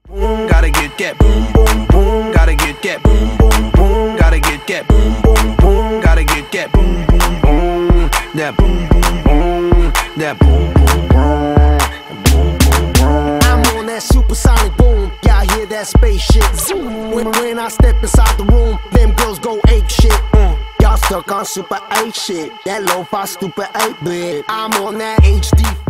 Boom, gotta get boom boom boom, gotta get boom boom boom, gotta get boom boom boom, gotta get boom boom boom, that boom boom boom, that boom boom boom. I'm on that supersonic boom, y'all hear that spaceship zoom. When I step inside the room, them girls go ape shit. Y'all stuck on super 8 shit, that lo-fi stupid 8-bit. I'm on that HD